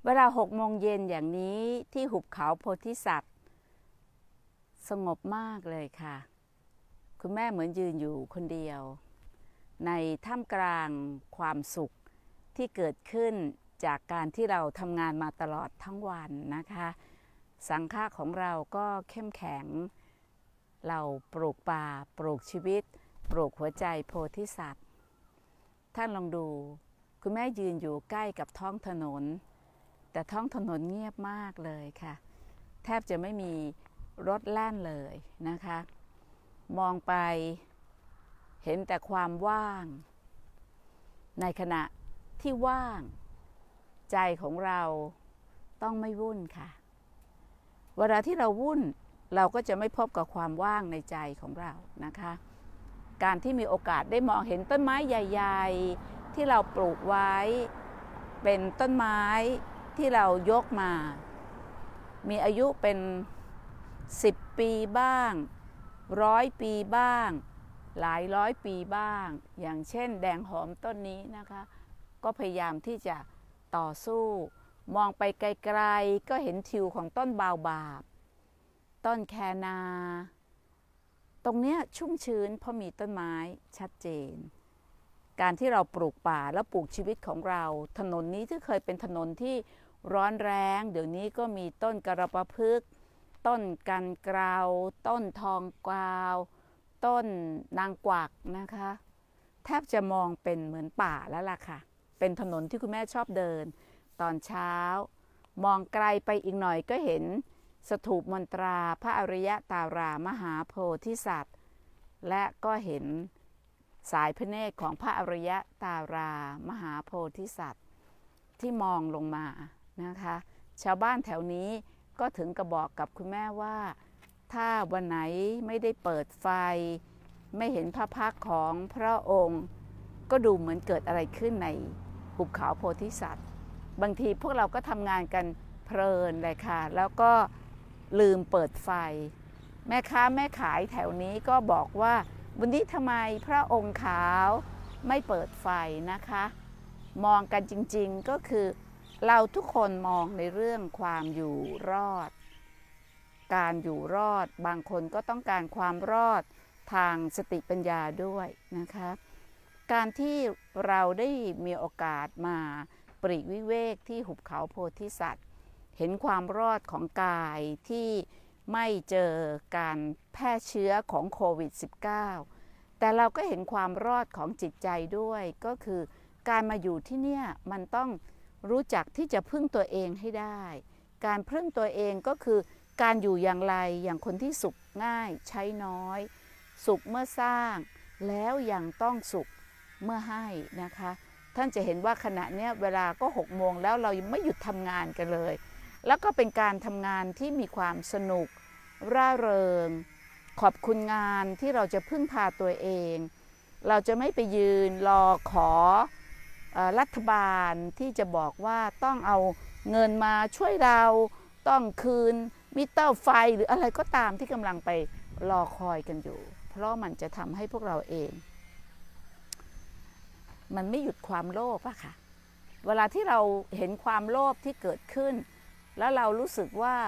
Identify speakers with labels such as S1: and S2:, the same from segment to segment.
S1: เวลา6 โมงเย็นอย่างนี้ที่หุบเขาโพธิสัตว์สงบมากเลยค่ะคุณแม่เหมือนยืนอยู่คนเดียวในท่ามกลางความสุขที่เกิดขึ้นจากการที่เราทำงานมาตลอดทั้งวันนะคะสังฆะของเราก็เข้มแข็งเราปลูกป่าปลูกชีวิตปลูกหัวใจโพธิสัตว์ท่านลองดูคุณแม่ยืนอยู่ใกล้กับท้องถนนแต่ท้องถนนเงียบมากเลยค่ะแทบจะไม่มีรถแล่นเลยนะคะมองไปเห็นแต่ความว่างในขณะที่ว่างใจของเราต้องไม่วุ่นค่ะเวลาที่เราวุ่นเราก็จะไม่พบกับความว่างในใจของเรานะคะการที่มีโอกาสได้มองเห็นต้นไม้ใหญ่ๆที่เราปลูกไว้เป็นต้นไม้ที่เรายกมามีอายุเป็น10 ปีบ้าง100 ปีบ้างหลายร้อยปีบ้างอย่างเช่นแดงหอมต้นนี้นะคะก็พยายามที่จะต่อสู้มองไปไกลๆก็เห็นทิวของต้นบาวบาบต้นแคนาตรงเนี้ยชุ่มชื้นเพราะมีต้นไม้ชัดเจนการที่เราปลูกป่าแล้วปลูกชีวิตของเราถนนนี้ที่เคยเป็นถนนที่ร้อนแรงเดี๋ยวนี้ก็มีต้นกระปะพึกษ์ต้นกันเกลาต้นทองกวาวต้นนางกวักนะคะแทบจะมองเป็นเหมือนป่าแล้วล่ะค่ะเป็นถนนที่คุณแม่ชอบเดินตอนเช้ามองไกลไปอีกหน่อยก็เห็นสถูปมนตราพระอริยตารามหาโพธิสัตว์และก็เห็นสายพระเนตรของพระอริยตารามหาโพธิสัตว์ที่มองลงมานะคะชาวบ้านแถวนี้ก็ถึงกระบอกกับคุณแม่ว่าถ้าวันไหนไม่ได้เปิดไฟไม่เห็นพระพักตร์ของพระองค์ก็ดูเหมือนเกิดอะไรขึ้นในหุบเขาโพธิสัตว์บางทีพวกเราก็ทำงานกันเพลินเลยค่ะแล้วก็ลืมเปิดไฟแม่ค้าแม่ขายแถวนี้ก็บอกว่าวันนี้ทำไมพระองค์ขาวไม่เปิดไฟนะคะมองกันจริงๆก็คือเราทุกคนมองในเรื่องความอยู่รอดการอยู่รอดบางคนก็ต้องการความรอดทางสติปัญญาด้วยนะคะการที่เราได้มีโอกาสมาปลีกวิเวกที่หุบเขาโพธิสัตว์เห็นความรอดของกายที่ไม่เจอการแพร่เชื้อของโควิด -19 แต่เราก็เห็นความรอดของจิตใจด้วยก็คือการมาอยู่ที่เนี่ยมันต้องรู้จักที่จะพึ่งตัวเองให้ได้การพึ่งตัวเองก็คือการอยู่อย่างไรอย่างคนที่สุขง่ายใช้น้อยสุขเมื่อสร้างแล้วยังต้องสุขเมื่อให้นะคะท่านจะเห็นว่าขณะนี้เวลาก็6 โมงแล้วเรายังไม่หยุดทำงานกันเลยแล้วก็เป็นการทำงานที่มีความสนุกร่าเริงขอบคุณงานที่เราจะพึ่งพาตัวเองเราจะไม่ไปยืนรอขอรัฐบาลที่จะบอกว่าต้องเอาเงินมาช่วยเราต้องคืนมิเตอร์ไฟหรืออะไรก็ตามที่กำลังไปรอคอยกันอยู่เพราะมันจะทำให้พวกเราเองมันไม่หยุดความโลภอะค่ะเวลาที่เราเห็นความโลภที่เกิดขึ้นแล้วเรารู้สึกว่า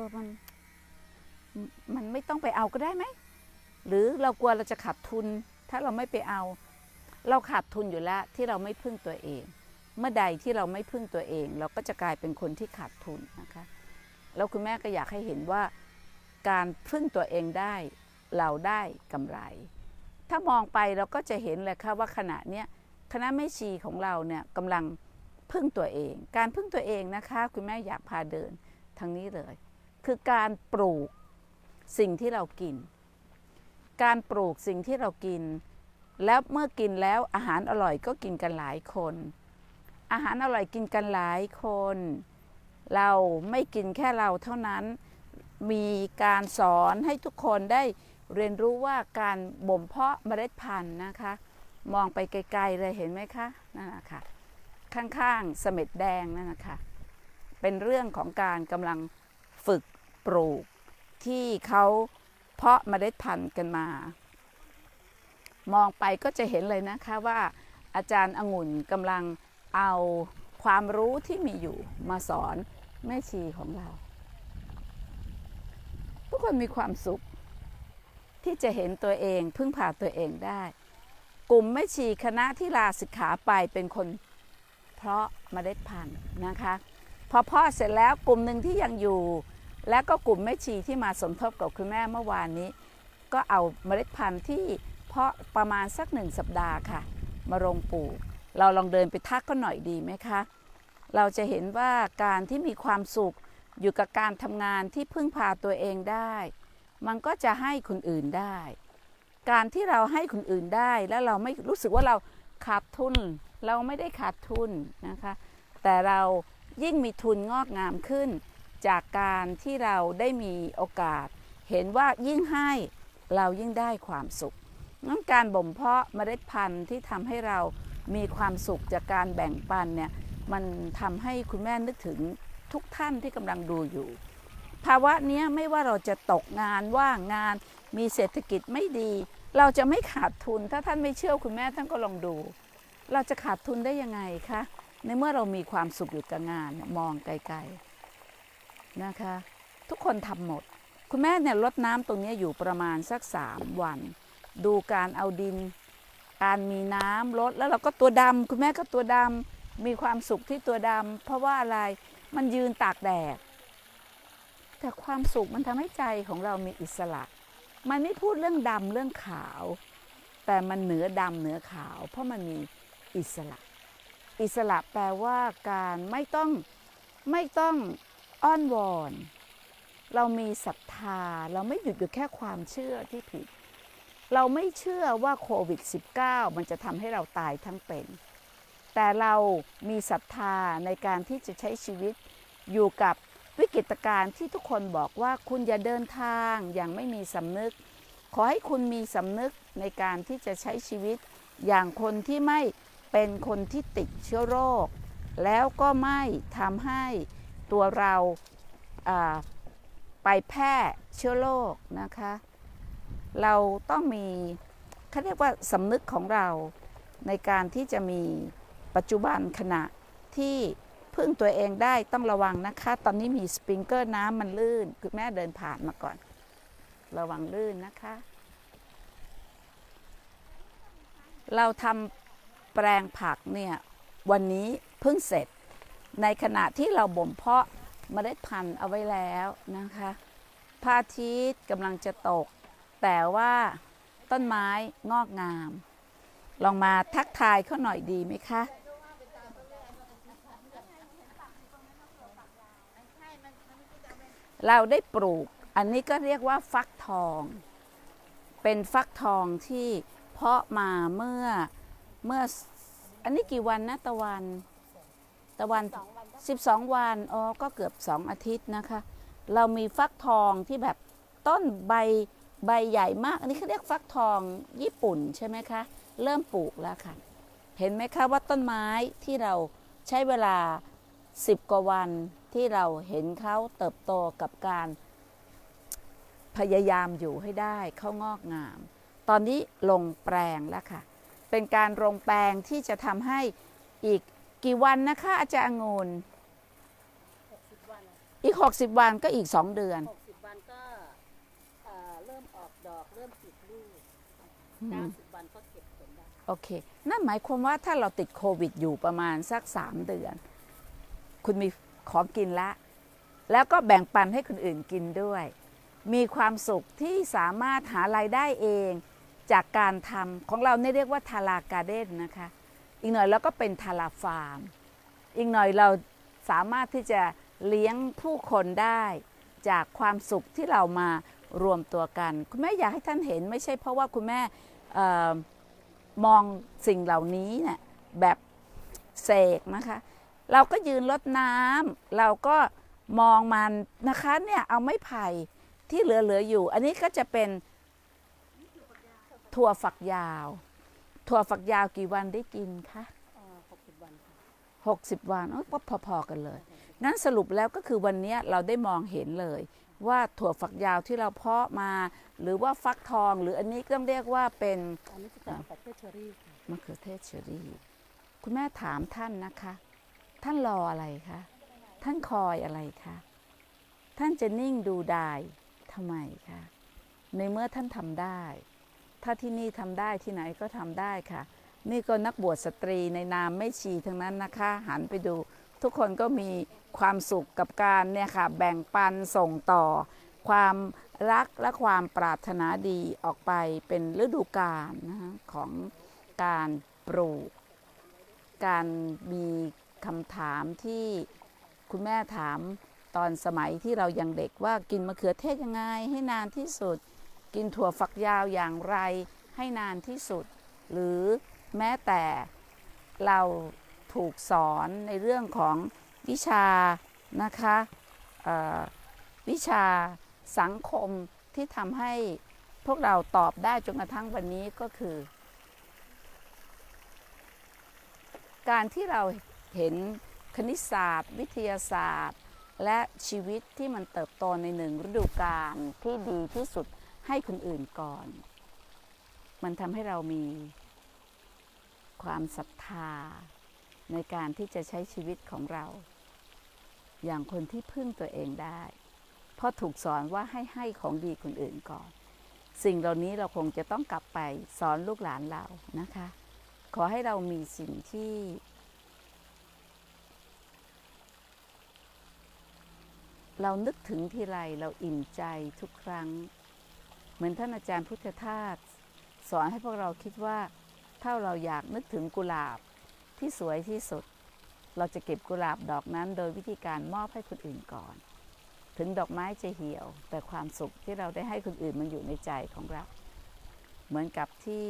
S1: มันไม่ต้องไปเอาก็ได้ไหมหรือเรากลัวเราจะขาดทุนถ้าเราไม่ไปเอาเราขาดทุนอยู่แล้วที่เราไม่พึ่งตัวเองเมื่อใดที่เราไม่พึ่งตัวเองเราก็จะกลายเป็นคนที่ขาดทุนนะคะแล้วคุณแม่ก็อยากให้เห็นว่าการพึ่งตัวเองได้เราได้กำไรถ้ามองไปเราก็จะเห็นเลยค่ะว่าขณะนี้คณะแม่ชีของเราเนี่ยกำลังพึ่งตัวเองการพึ่งตัวเองนะคะคุณแม่อยากพาเดินทางนี้เลยคือการปลูกสิ่งที่เรากินการปลูกสิ่งที่เรากินแล้วเมื่อกินแล้วอาหารอร่อยก็กินกันหลายคนอาหารอร่อยกินกันหลายคนเราไม่กินแค่เราเท่านั้นมีการสอนให้ทุกคนได้เรียนรู้ว่าการบ่มเพาะเมล็ดพันธุ์นะคะมองไปไกลๆเลยเห็นไหมคะนั่นแหละค่ะข้างๆเสม็ดแดงนั่นนะคะเป็นเรื่องของการกำลังฝึกปลูกที่เขาเพาะเมล็ดพันธุ์กันมามองไปก็จะเห็นเลยนะคะว่าอาจารย์องุ่นกำลังเอาความรู้ที่มีอยู่มาสอนแม่ชีของเราทุกคนมีความสุขที่จะเห็นตัวเองพึ่งพาตัวเองได้กลุ่มแม่ชีคณะที่ลาสิกขาไปเป็นคนเพราะเมล็ดพันธุ์นะคะพอเพาะเสร็จแล้วกลุ่มหนึ่งที่ยังอยู่และก็กลุ่มแม่ชีที่มาสมทบกับคุณแม่เมื่อวานนี้ก็เอาเมล็ดพันธุ์ที่เพาะประมาณสัก1 สัปดาห์ค่ะมาลงปลูกเราลองเดินไปทักก็หน่อยดีไหมคะเราจะเห็นว่าการที่มีความสุขอยู่กับการทำงานที่พึ่งพาตัวเองได้มันก็จะให้คนอื่นได้การที่เราให้คนอื่นได้แล้วเราไม่รู้สึกว่าเราขาดทุนเราไม่ได้ขาดทุนนะคะแต่เรายิ่งมีทุนงอกงามขึ้นจากการที่เราได้มีโอกาสเห็นว่ายิ่งให้เรายิ่งได้ความสุขงั้นการบ่มเพาะเมล็ดพันธุ์ที่ทำให้เรามีความสุขจากการแบ่งปันเนี่ยมันทำให้คุณแม่นึกถึงทุกท่านที่กำลังดูอยู่ภาวะนี้ไม่ว่าเราจะตกงานว่างงานมีเศรษฐกิจไม่ดีเราจะไม่ขาดทุนถ้าท่านไม่เชื่อคุณแม่ท่านก็ลองดูเราจะขาดทุนได้ยังไงคะในเมื่อเรามีความสุขอยู่กับงานมองไกลๆนะคะทุกคนทำหมดคุณแม่เนี่ยรดน้ำตรงนี้อยู่ประมาณสัก3 วันดูการเอาดินการมีน้ำลดแล้วเราก็ตัวดำคุณแม่ก็ตัวดำมีความสุขที่ตัวดำเพราะว่าอะไรมันยืนตากแดดแต่ความสุขมันทำให้ใจของเรามีอิสระมันไม่พูดเรื่องดำเรื่องขาวแต่มันเหนือดำเหนือขาวเพราะมันมีอิสระอิสระแปลว่าการไม่ต้องอ้อนวอนเรามีศรัทธาเราไม่หยุดอยู่แค่ความเชื่อที่ผิดเราไม่เชื่อว่าโควิด -19 มันจะทำให้เราตายทั้งเป็นแต่เรามีศรัทธาในการที่จะใช้ชีวิตอยู่กับวิกฤตการณ์ที่ทุกคนบอกว่าคุณอย่าเดินทางอย่างไม่มีสำนึกขอให้คุณมีสำนึกในการที่จะใช้ชีวิตอย่างคนที่ไม่เป็นคนที่ติดเชื้อโรคแล้วก็ไม่ทำให้ตัวเราไปแพร่เชื้อโรคนะคะเราต้องมีเขาเรียกว่าสำนึกของเราในการที่จะมีปัจจุบันขณะที่พึ่งตัวเองได้ต้องระวังนะคะตอนนี้มีสปริงเกอร์น้ำมันลื่นคุณแม่เดินผ่านมาก่อนระวังลื่นนะคะเราทำแปลงผักเนี่ยวันนี้เพิ่งเสร็จในขณะที่เราบ่มเพาะเมล็ดพันธุ์เอาไว้แล้วนะคะพระอาทิตย์กำลังจะตกแต่ว่าต้นไม้งอกงามลองมาทักทายเขาหน่อยดีไหมคะเราได้ปลูกอันนี้ก็เรียกว่าฟักทองเป็นฟักทองที่เพาะมาเมื่ออันนี้กี่วันนะตะวัน12 วันอ๋อก็เกือบ2 อาทิตย์นะคะเรามีฟักทองที่แบบต้นใบใหญ่มากอันนี้เขาเรียกฟักทองญี่ปุ่นใช่ไหมคะเริ่มปลูกแล้วค่ะเห็นไหมคะว่าต้นไม้ที่เราใช้เวลา10 กว่าวันที่เราเห็นเขาเติบโตกับการพยายามอยู่ให้ได้เขางอกงามตอนนี้ลงแปลงแล้วค่ะเป็นการลงแปลงที่จะทำให้อีกกี่วันนะคะอาจารย์องุ่นอีก60 วันก็อีก2 เดือน
S2: 60 วันก็เริ่มออกดอกเริ่มติดลูก90 วันก็เก็บผลได้
S1: โอเคนั่นหมายความว่าถ้าเราติดโควิดอยู่ประมาณสัก3 เดือนคุณมีของกินละแล้วก็แบ่งปันให้คนอื่นกินด้วยมีความสุขที่สามารถหารายได้เองจากการทำของเราเนี่ยเรียกว่าทาราการ์เด้นนะคะอีกหน่อยเราก็เป็นทาราฟาร์มอีกหน่อยเราสามารถที่จะเลี้ยงผู้คนได้จากความสุขที่เรามารวมตัวกันคุณแม่อยากให้ท่านเห็นไม่ใช่เพราะว่าคุณแม่มองสิ่งเหล่านี้เนี่ยแบบเสกนะคะเราก็ยืนรดน้ำเราก็มองมันนะคะเนี่ยเอาไม้ไผ่ที่เหลืออยู่อันนี้ก็จะเป็นถั่วฝักยาวกี่วันได้กินคะ
S2: 60 วัน
S1: 60 วันก็พอๆกันเลยงั้นสรุปแล้วก็คือวันนี้เราได้มองเห็นเลยว่าถั่วฝักยาวที่เราเพาะมาหรือว่าฟักทองหรืออันนี้ต้องเรียกว่าเป็น
S2: อันนี้จะเป็นมะเขือเทศเชอรี่
S1: มะเขือเทศเชอรี่คุณแม่ถามท่านนะคะท่านรออะไรคะท่านคอยอะไรคะท่านจะนิ่งดูดายทำไมคะในเมื่อท่านทำได้ถ้าที่นี่ทำได้ที่ไหนก็ทำได้ค่ะนี่ก็นักบวชสตรีในนามแม่ชีทั้งนั้นนะคะหันไปดูทุกคนก็มีความสุขกับการเนี่ยค่ะแบ่งปันส่งต่อความรักและความปรารถนาดีออกไปเป็นฤดูกาลนะคะของการปลูกการมีคำถามที่คุณแม่ถามตอนสมัยที่เรายังเด็กว่ากินมะเขือเทศยังไงให้นานที่สุดกินถั่วฝักยาวอย่างไรให้นานที่สุดหรือแม้แต่เราถูกสอนในเรื่องของวิชานะคะวิชาสังคมที่ทำให้พวกเราตอบได้จนกระทั่งวันนี้ก็คือการที่เราเห็นคณิตศาสตร์วิทยาศาสตร์และชีวิตที่มันเติบโตในหนึ่งฤดูกาลที่ดีที่สุดให้คนอื่นก่อนมันทำให้เรามีความศรัทธาในการที่จะใช้ชีวิตของเราอย่างคนที่พึ่งตัวเองได้เพราะถูกสอนว่าให้ของดีคนอื่นก่อนสิ่งเหล่านี้เราคงจะต้องกลับไปสอนลูกหลานเรานะคะขอให้เรามีสิ่งที่เรานึกถึงทีไรเราอิ่มใจทุกครั้งเหมือนท่านอาจารย์พุทธทาสสอนให้พวกเราคิดว่าถ้าเราอยากนึกถึงกุหลาบที่สวยที่สุดเราจะเก็บกุหลาบดอกนั้นโดยวิธีการมอบให้คนอื่นก่อนถึงดอกไม้จะเหี่ยวแต่ความสุขที่เราได้ให้คนอื่นมันอยู่ในใจของเราเหมือนกับที่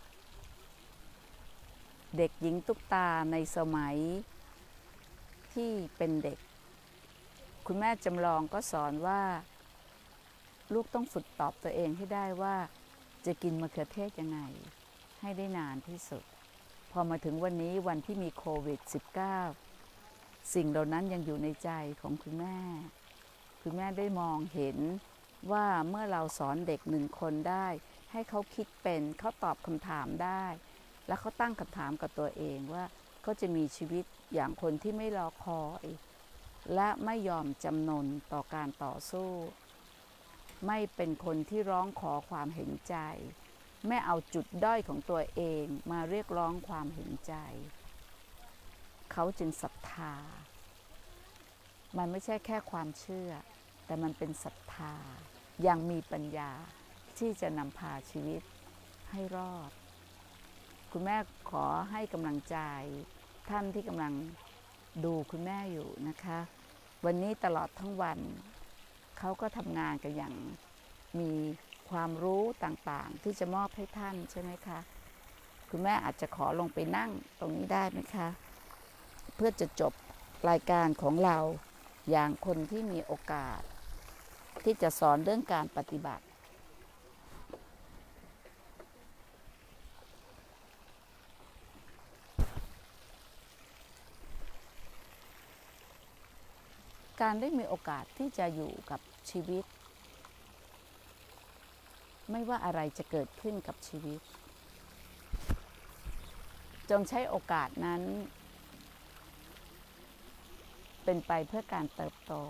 S1: เด็กหญิงตุ๊กตาในสมัยที่เป็นเด็กคุณแม่จำลองก็สอนว่าลูกต้องฝึกตอบตัวเองให้ได้ว่าจะกินมะเขือเทศยังไงให้ได้นานที่สุดพอมาถึงวันนี้วันที่มีโควิด -19 สิ่งเหล่านั้นยังอยู่ในใจของคุณแม่ได้มองเห็นว่าเมื่อเราสอนเด็ก1 คนได้ให้เขาคิดเป็นเขาตอบคำถามได้และเขาตั้งคำถามกับตัวเองว่าเขาจะมีชีวิตอย่างคนที่ไม่รอคอยและไม่ยอมจำนนต่อการต่อสู้ไม่เป็นคนที่ร้องขอความเห็นใจไม่เอาจุดด้อยของตัวเองมาเรียกร้องความเห็นใจเขาจึงศรัทธามันไม่ใช่แค่ความเชื่อแต่มันเป็นศรัทธายังมีปัญญาที่จะนำพาชีวิตให้รอดคุณแม่ขอให้กำลังใจท่านที่กำลังดูคุณแม่อยู่นะคะวันนี้ตลอดทั้งวันเขาก็ทำงานกันอย่างมีความรู้ต่างๆที่จะมอบให้ท่านใช่ไหมคะคุณแม่อาจจะขอลงไปนั่งตรงนี้ได้ไหมคะเพื่อจะจบรายการของเราอย่างคนที่มีโอกาสที่จะสอนเรื่องการปฏิบัติการได้มีโอกาสที่จะอยู่กับชีวิตไม่ว่าอะไรจะเกิดขึ้นกับชีวิตจงใช้โอกาสนั้นเป็นไปเพื่อการเติบโต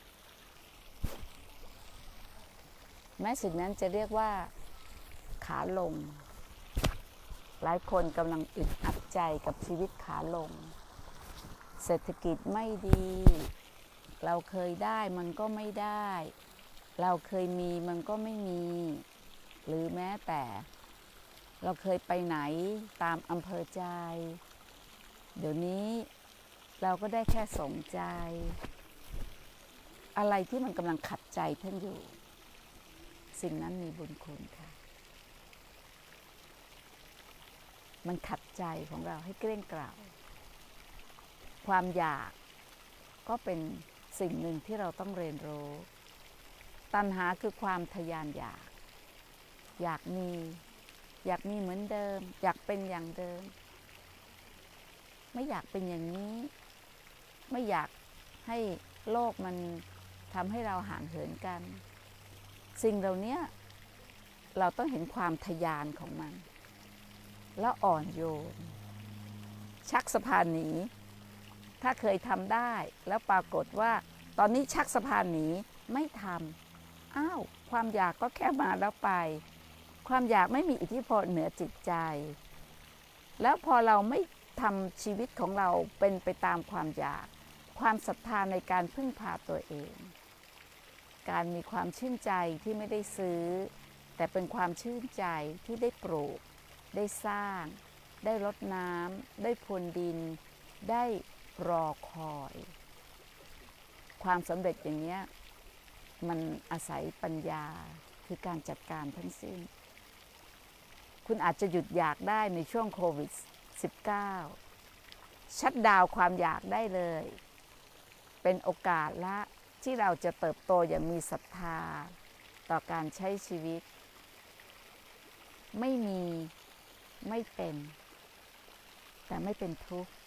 S1: แม้สิ่งนั้นจะเรียกว่าขาลงหลายคนกำลังอึดอัดใจกับชีวิตขาลงเศรษฐกิจไม่ดีเราเคยได้มันก็ไม่ได้เราเคยมีมันก็ไม่มีหรือแม้แต่เราเคยไปไหนตามอำเภอใจเดี๋ยวนี้เราก็ได้แค่สมใจอะไรที่มันกำลังขัดใจท่านอยู่สิ่งนั้นมีบุญคุณค่ะมันขัดใจของเราให้เกลี้ยงเกล่าความอยากก็เป็นสิ่งหนึ่งที่เราต้องเรียนรู้ตัณหาคือความทะยานอยากมีเหมือนเดิมอยากเป็นอย่างเดิมไม่อยากเป็นอย่างนี้ไม่อยากให้โลกมันทำให้เราห่างเหินกันสิ่งเหล่านี้เราต้องเห็นความทะยานของมันแล้วอ่อนโยนชักสะพานหนีถ้าเคยทำได้แล้วปรากฏว่าตอนนี้ชักสะพานหนีไม่ทำอ้าวความอยากก็แค่มาแล้วไปความอยากไม่มีอิทธิพลเหนือจิตใจแล้วพอเราไม่ทำชีวิตของเราเป็นไปตามความอยากความศรัทธาในการพึ่งพาตัวเองการมีความชื่นใจที่ไม่ได้ซื้อแต่เป็นความชื่นใจที่ได้ปลูกได้สร้างได้รดน้ำได้พรวนดินได้รอคอยความสำเร็จอย่างนี้มันอาศัยปัญญาคือการจัดการทั้งสิ้นคุณอาจจะหยุดอยากได้ในช่วงโควิด -19 ชัตดาวน์ความอยากได้เลยเป็นโอกาสละที่เราจะเติบโตอย่างมีศรัทธาต่อการใช้ชีวิตไม่มีไม่เป็นแต่ไม่เป็นทุกข์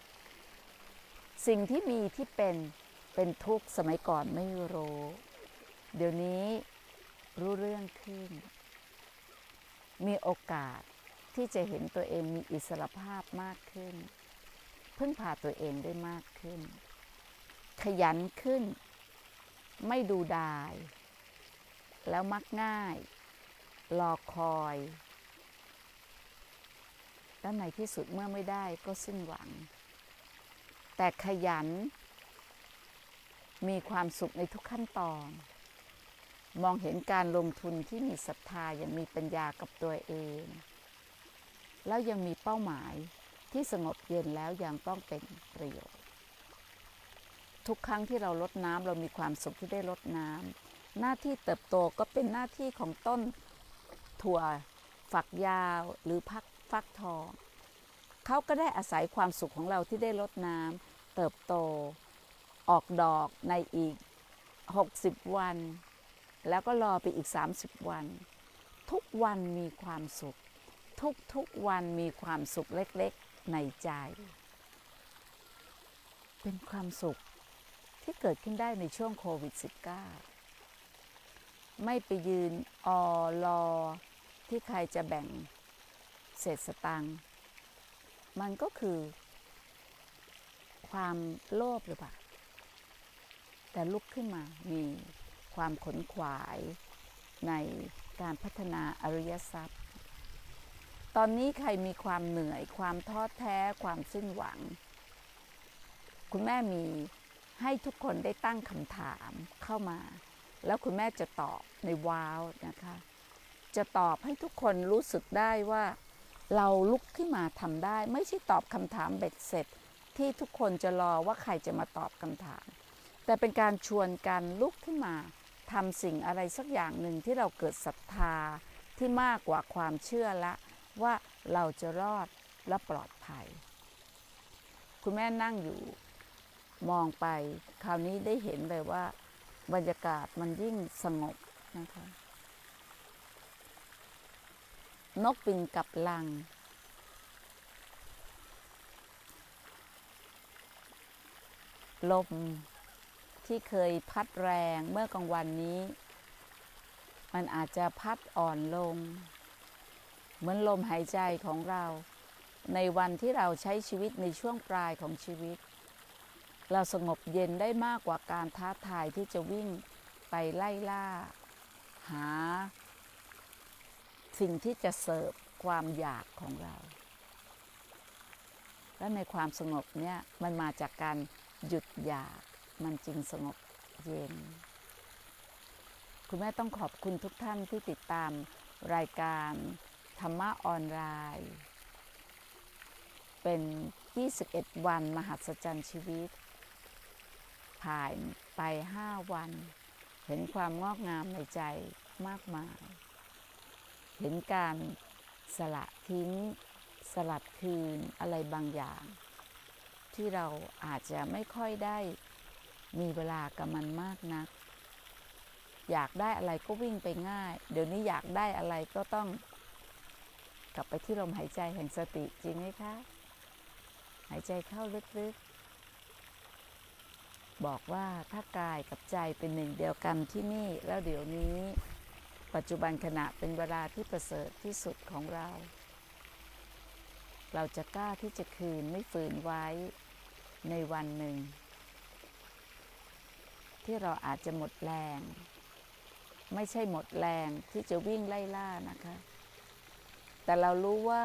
S1: สิ่งที่มีที่เป็นทุกข์สมัยก่อนไม่รู้เดี๋ยวนี้รู้เรื่องขึ้นมีโอกาสที่จะเห็นตัวเองมีอิสรภาพมากขึ้นพึ่งพาตัวเองได้มากขึ้นขยันขึ้นไม่ดูดายแล้วมักง่ายรอคอยแล้วในที่สุดเมื่อไม่ได้ก็สิ้นหวังแต่ขยันมีความสุขในทุกขั้นตอนมองเห็นการลงทุนที่มีศรัทธาอย่างมีปัญญากับตัวเองแล้วยังมีเป้าหมายที่สงบเย็นแล้วยังต้องเป็นประโยชน์ทุกครั้งที่เรารดน้ำเรามีความสุขที่ได้รดน้ำหน้าที่เติบโตก็เป็นหน้าที่ของต้นถั่วฝักยาวหรือฟักทองเขาก็ได้อาศัยความสุขของเราที่ได้รดน้ำเติบโตออกดอกในอีก60วันแล้วก็รอไปอีก30วันทุกวันมีความสุขทุกวันมีความสุขเล็กๆในใจเป็นความสุขที่เกิดขึ้นได้ในช่วงโควิด -19 ไม่ไปยืนรอที่ใครจะแบ่งเศษสตังค์มันก็คือความโลภหรือเปล่าแต่ลุกขึ้นมามีความขนขวายในการพัฒนาอริยทรัพย์ตอนนี้ใครมีความเหนื่อยความท้อแท้ความสิ้นหวังคุณแม่มีให้ทุกคนได้ตั้งคำถามเข้ามาแล้วคุณแม่จะตอบในว้าวนะคะจะตอบให้ทุกคนรู้สึกได้ว่าเราลุกขึ้นมาทำได้ไม่ใช่ตอบคำถามเบ็ดเสร็จที่ทุกคนจะรอว่าใครจะมาตอบคำถามแต่เป็นการชวนกันลุกขึ้นมาทำสิ่งอะไรสักอย่างหนึ่งที่เราเกิดศรัทธาที่มากกว่าความเชื่อละว่าเราจะรอดและปลอดภัยคุณแม่นั่งอยู่มองไปคราวนี้ได้เห็นเลยว่าบรรยากาศมันยิ่งสงบนะคะนกบินกลับรังลมที่เคยพัดแรงเมื่อกลางวันนี้มันอาจจะพัดอ่อนลงเหมือนลมหายใจของเราในวันที่เราใช้ชีวิตในช่วงปลายของชีวิตเราสงบเย็นได้มากกว่าการท้าทายที่จะวิ่งไปไล่ล่าหาสิ่งที่จะเสิร์ฟความอยากของเราและในความสงบเนี่ยมันมาจากการหยุดอยากมันจึงสงบเย็นคุณแม่ต้องขอบคุณทุกท่านที่ติดตามรายการธรรมะออนไลน์เป็น21วันมหัศจรรย์ชีวิตผ่านไป5วันเห็นความงอกงามในใจมากมายเห็นการสละทิ้งสลัดคืนอะไรบางอย่างที่เราอาจจะไม่ค่อยได้มีเวลากับมันมากนักอยากได้อะไรก็วิ่งไปง่ายเดี๋ยวนี้อยากได้อะไรก็ต้องกลับไปที่ลมหายใจแห่งสติจริงไหมคะหายใจเข้าลึกๆบอกว่าถ้ากายกับใจเป็นหนึ่งเดียวกันที่นี่แล้วเดี๋ยวนี้ปัจจุบันขณะเป็นเวลาที่ประเสริฐที่สุดของเราจะกล้าที่จะคืนไม่ฝืนไว้ในวันหนึ่งที่เราอาจจะหมดแรงไม่ใช่หมดแรงที่จะวิ่งไล่ล่านะคะแต่เรารู้ว่า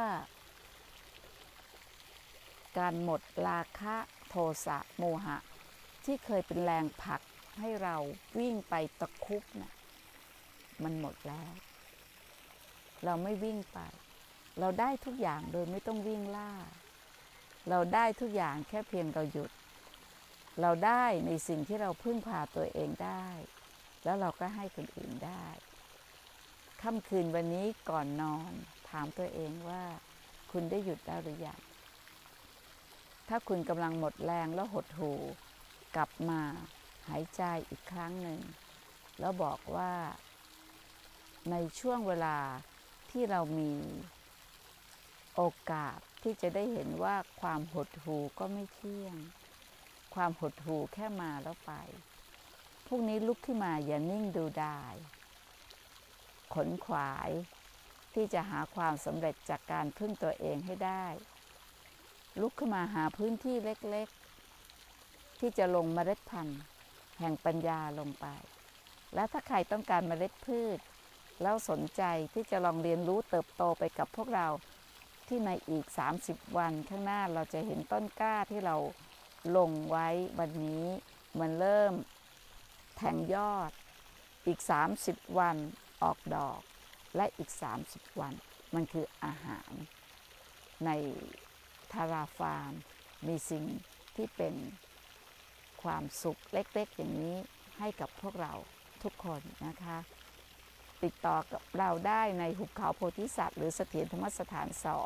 S1: การหมดราคะโทสะโมหะที่เคยเป็นแรงผลักให้เราวิ่งไปตะคุบนะมันหมดแล้วเราไม่วิ่งไปเราได้ทุกอย่างโดยไม่ต้องวิ่งล่าเราได้ทุกอย่างแค่เพียงเราหยุดเราได้ในสิ่งที่เราพึ่งพาตัวเองได้แล้วเราก็ให้คนอื่นได้ค่ำคืนวันนี้ก่อนนอนถามตัวเองว่าคุณได้หยุดแล้วหรือยังถ้าคุณกำลังหมดแรงแล้วหดหู่กลับมาหายใจอีกครั้งหนึ่งแล้วบอกว่าในช่วงเวลาที่เรามีโอกาสที่จะได้เห็นว่าความหดหู่ก็ไม่เที่ยงความหดหู่แค่มาแล้วไปพรุ่งนี้ลุกขึ้นมาอย่านิ่งดูดายขนขวายที่จะหาความสำเร็จจากการพึ่งตัวเองให้ได้ลุกขึ้นมาหาพื้นที่เล็กๆที่จะลงเมล็ดพันธุ์แห่งปัญญาลงไปและถ้าใครต้องการเมล็ดพืชแล้วสนใจที่จะลองเรียนรู้เติบโตไปกับพวกเราที่ในอีก30วันข้างหน้าเราจะเห็นต้นกล้าที่เราลงไว้วันนี้มันเริ่มแทงยอดอีก30วันออกดอกและอีก30วันมันคืออาหารในทาราฟาร์มมีสิ่งที่เป็นความสุขเล็กๆอย่างนี้ให้กับพวกเราทุกคนนะคะติดต่อกับเราได้ในหุบเขาโพธิสัตว์หรือเสถียรธรรมสถาน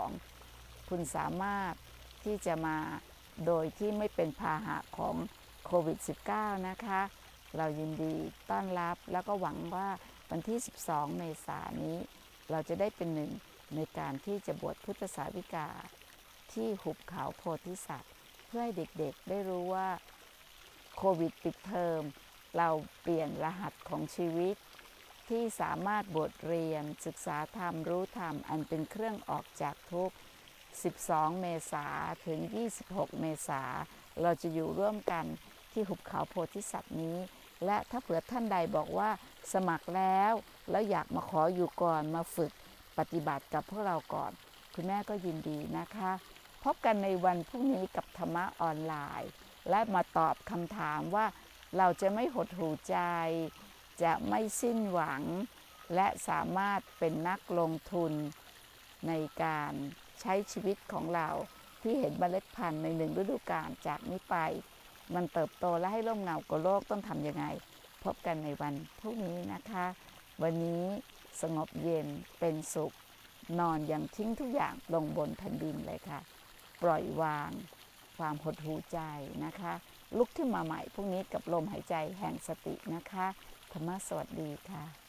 S1: 2คุณสามารถที่จะมาโดยที่ไม่เป็นพาหะของโควิด -19 นะคะเรายินดีต้อนรับแล้วก็หวังว่าวันที่12 เมษายนนี้เราจะได้เป็นหนึ่งในการที่จะบวชพุทธสาวิกาที่หุบเขาโพธิสัตว์เพื่อให้เด็กๆได้รู้ว่าโควิดปิดเทอมเราเปลี่ยนรหัสของชีวิตที่สามารถบทเรียนศึกษาธรรมรู้ธรรมอันเป็นเครื่องออกจากทุกข์12 เมษายนถึง26 เมษายนเราจะอยู่ร่วมกันที่หุบเขาโพธิสัตว์นี้และถ้าเผื่อท่านใดบอกว่าสมัครแล้วอยากมาขออยู่ก่อนมาฝึกปฏิบัติกับพวกเราก่อนคุณแม่ก็ยินดีนะคะพบกันในวันพรุ่งนี้กับธรรมะออนไลน์และมาตอบคำถามว่าเราจะไม่หดหู่ใจจะไม่สิ้นหวังและสามารถเป็นนักลงทุนในการใช้ชีวิตของเราที่เห็นเมล็ดพันธุ์ใน1 ฤดูกาลจากนี้ไปมันเติบโตและให้ร่มเงากับโลกต้องทำยังไงพบกันในวันพรุ่งนี้นะคะวันนี้สงบเย็นเป็นสุขนอนอย่างทิ้งทุกอย่างลงบนแผ่นดินเลยค่ะปล่อยวางความหดหู่ใจนะคะลุกขึ้นมาใหม่พรุ่งนี้กับลมหายใจแห่งสตินะคะธรรมะสวัสดีค่ะ